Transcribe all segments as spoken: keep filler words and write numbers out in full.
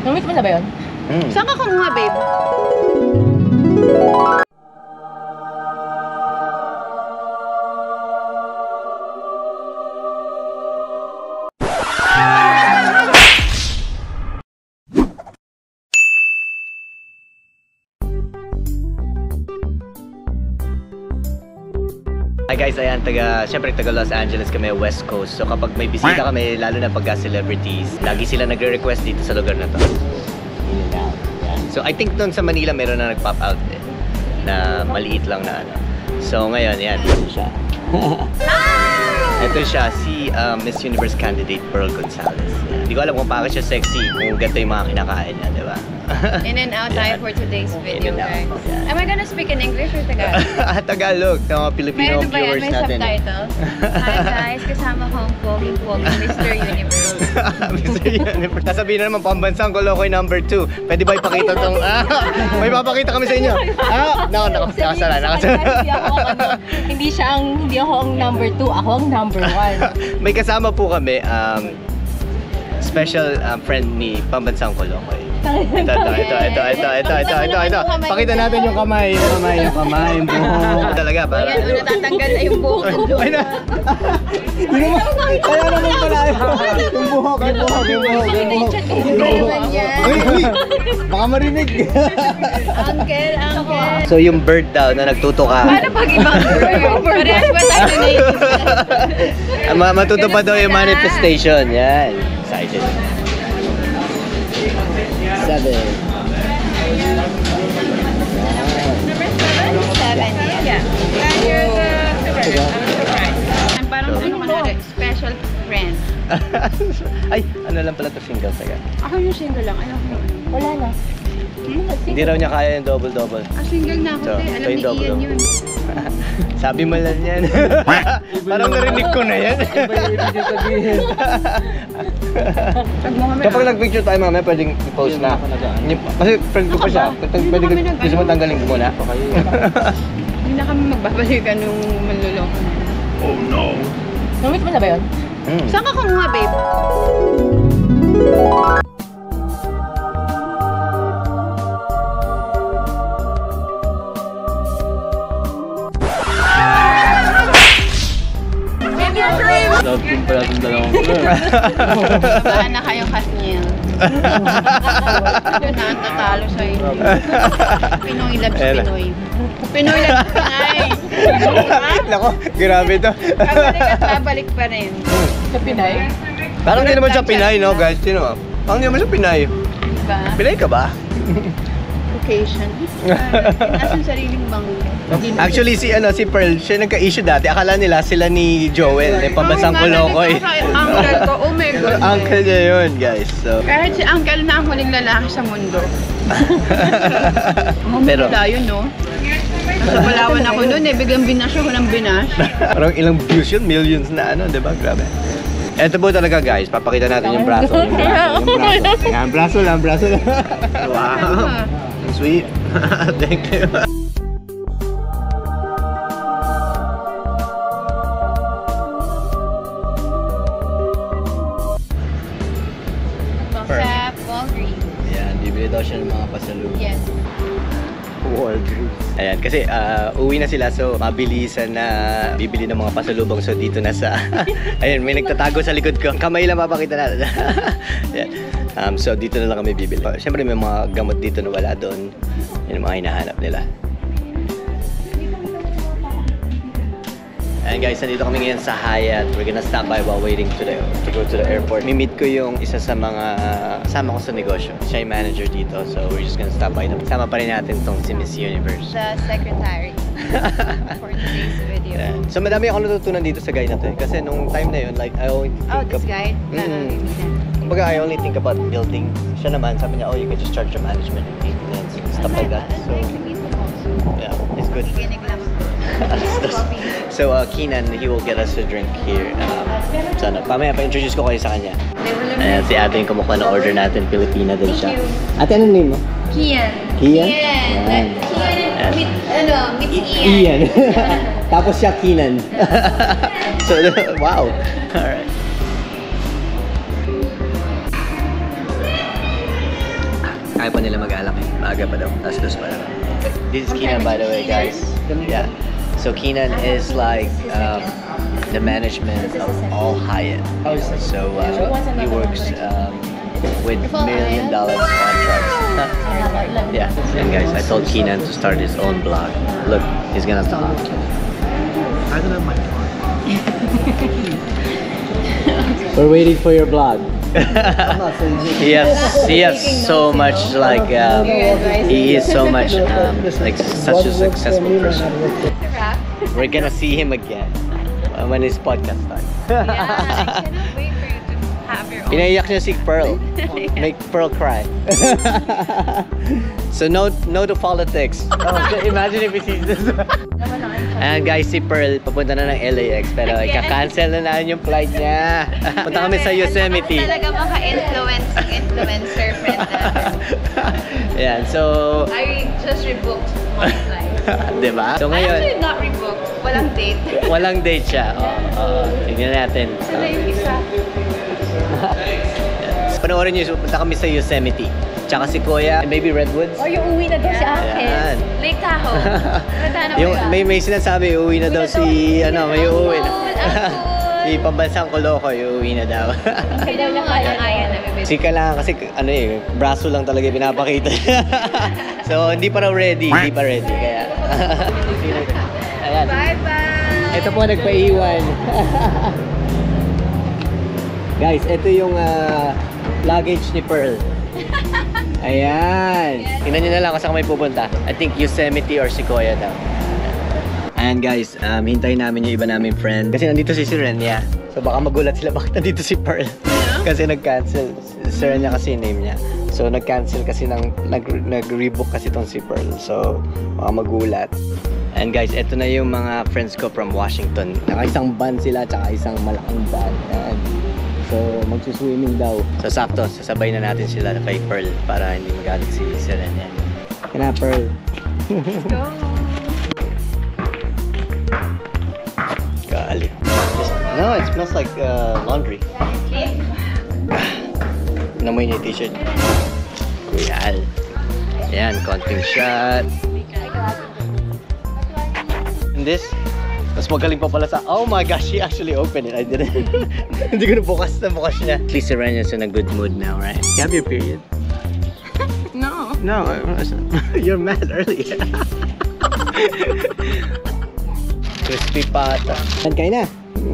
Namit mo na ba yun? Mm. Saan ka kumuha, babe? Hi guys, ayan, taga, syempre taga Los Angeles kami, West Coast. So kapag may bisita kami, lalo na pagka celebrities, lagi sila nagre-request dito sa lugar na to. So I think noon sa Manila meron na nag-pop out eh, na maliit lang na ano. So ngayon, yan, ito siya. Ito siya, si uh, Miss Universe candidate Plearl Gonzales. Hindi ko alam kung bakit siya sexy, kung ganito yung mga kinakain niya, di ba? In and out tayo for today's video, guys. Yeah. Am I gonna speak in English or Tagalog? Tagalog, ng mga Filipino Meron ba yan? viewers May natin. May subtitle? Hi guys, kasama ko ang poging-pogi Mister Universe. Mister Universe. Sasabihin na naman, pambansang Kolokoy number two. Pwede ba ipakita tong... Ah, may papakita kami sa inyo. Ah, no, nakasara, nakasara. Hindi ako ang ano, hindi siya ang, hindi ako ang number two, ako ang number one. May kasama po kami, um, special um, friend ni pambansang Kolokoy. Ito, ito, ito, ito, ito, ito, ito, ito, ito. Pakita natin yung kamay, yung kamay, yung kamay, yung buhok. Talaga, para. Ayan, o, natatanggal na yung buhok. Ay na. Kaya naman pala yung buhok, yung buhok, yung buhok, yung buhok. Uy, uy, baka marinig. Uncle, uncle. So yung bird daw na nagtutuka. Paano pag ibang bird? Parehas ba tayo na native? Matutupad daw yung manifestation. Yan. Excited. Seven. Seven, yeah. You're the super. I'm surprised. I'm parang ano ka na, special friend. Ay, ano lang pala to, single saga. Ako yung single lang. Ayaw ko. Wala na. Hmm? Hindi raw niya kaya yung double-double. Ah, single na ako, So, te. ito Alam ni yung double Ian double. yun. Sabi mo lang yan. Parang narinig ko na yan. Kapag nag-picture tayo mamaya, pwedeng i-post na. Kasi friend ko pa siya. Pwede gusto mo tanggalin ko muna. Hindi na kami magbabalikan nung manluloko na. Oh no! Namit mo na ba yun? Mm. Saan ka kumuha, babe? Love team pala itong dalawang. Baka na kayong Katniel. Doon na ang tatalo sa inyo. Pinoy loves Pinoy. Pinoy loves Pinay. Nako, grabe to. Babalik at babalik pa rin. Sa Pinay? Parang hindi naman siya Pinay, no guys? Sino ba? Parang hindi naman siya Pinay. Diba? Pinay ka ba? Occasion. Pinas ang sariling bangko. Actually, si ano si Plearl, siya nagka-issue dati. Akala nila sila ni Joel, eh, pambansang Kolokoy. Uncle ko, oh my God. Uncle niya yun, guys. So, Kahit si Uncle na ang huling lalaki sa mundo. pero, Wala yun, no? Nasa Palawan ako noon eh, biglang binash ako ng binash. parang ilang views yun, millions na ano, di ba? Grabe. Ito po talaga guys, papakita natin yung braso. Yung braso, yung braso. Yan, braso lang, braso lang. Wow. Sweet. Thank you. Sa Walgreens. Ayan, bibili daw siya ng mga pasalubong. Yes. Walgreens. Ayan, kasi uh, uwi na sila so mabilisan na bibili ng mga pasalubong. So dito na sa... Ayan, may nagtatago sa likod ko. Kamay lang papakita natin. Ayan. Um, so dito na lang kami bibili. Siyempre may mga gamot dito na wala doon. Yan ang mga hinahanap nila. And guys, nandito kami ngayon sa Hyatt. We're gonna stop by while waiting to, the, to go to the airport. Mi-meet ko yung isa sa mga kasama ko sa negosyo. Siya yung manager dito, so we're just gonna stop by. Sama pa rin natin tong si Miss Universe. The secretary for today's video. Yeah. So madami akong natutunan dito sa guide na to. Kasi nung time na yun, like, I only think Oh, this of, guy? Mm, kumbaga, I only think about building. Siya naman, sabi niya, oh, you can just charge your management and maintenance and stuff like that. So, yeah, it's good. Kinig lang. So, uh, Keenan, he will get us a drink here. Um, so, ano, pamaya pa-introduce ko kayo sa kanya. Ayan, si ate yung kumukuha ng order natin. Pilipina din siya. Ate, anong name mo? Kian. Kian? Kian. Kian. With, ano, with Ian. Ian. Tapos siya, Keenan. So, wow. Alright. pa nila mag-alak eh. Maaga pa daw. Alas dos pa lang. This is Keenan, by the way, guys. Yeah. So Keenan is like um, the management of all Hyatt. So uh, he works um, with million dollar contracts. Yeah. And guys, I told Keenan to start his own blog. Look, he's gonna talk. I don't have my phone. We're waiting for your blog. he has he has so much like um, he is so much um, like such a successful person. We're gonna see him again uh, when his podcast starts. Yeah, I cannot wait for you to have your own. Pinaiyak niya si Pearl. Make Pearl cry. So no no to politics. Oh, imagine if he sees this. Ayan guys, si Pearl papunta na ng L A X pero ika-cancel na namin yung flight niya. Punta kami sa Yosemite. Ano talaga maka-influence influencer friend natin. Ayan, so I just rebooked my flight. diba? So I ngayon, actually not rebooked. Walang date. walang date siya. Oo, oh, tignan natin. Sila yung isa. Panoorin niyo, punta kami sa Yosemite. Tsaka Sequoia, maybe Redwoods. Or yung uwi na daw si Ate. Ayan. Lake Tahoe. Punta na Yung, ba? may, may sinasabi, uuwi na daw si, ano, may uuwi na. Si pambansang Koloko, uuwi na daw. Hindi daw niya kaya. Kaya na bibili. Si lang kasi, ano eh, braso lang talaga pinapakita. So, hindi pa raw ready, hindi pa ready, kaya. Ayan. Bye-bye! Ito po, nagpaiwan. Guys, ito yung uh, luggage ni Pearl. Ayan. Tingnan nyo na lang kung saan kami pupunta. I think Yosemite or Sequoia daw. Ayan guys, um, hintayin namin yung iba naming friend. Kasi nandito si Serenia. So baka magulat sila bakit nandito si Pearl. Kasi nag-cancel. Serenia kasi yung name niya. So nag-cancel kasi ng, nag-rebook kasi tong si Pearl. So baka magulat. And guys, eto na yung mga friends ko from Washington. Naka-isang van sila, tsaka isang malaking van. Ayan. So, magsuswimming daw. So, sakto, sasabay na natin sila kay Pearl para hindi magalit si Serenia. Kaya na, Pearl. Let's go! Galit. No, it smells like uh, laundry. Namoy niya yung t-shirt. Kuyal. Ayan, konting shot. And this? Mas magaling pa pala sa... Oh my gosh, she actually opened it. I didn't. Hindi ko nabukas na bukas niya. At least Serena's in a good mood now, right? You have your period? No. No, you're mad earlier. Crispy pata. Saan kayo na?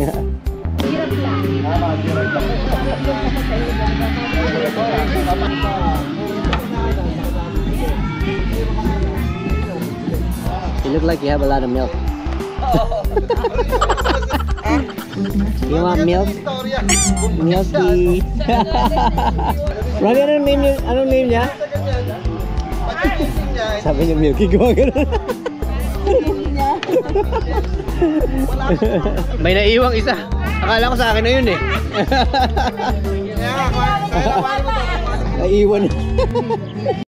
You look like you have a lot of milk. You want milk? Milky. Ronnie, anong name niya? Anong name niya? Sabi niya Milky, gawa ganun. May naiwang isa. Akala ko sa akin na yun eh. Naiwan.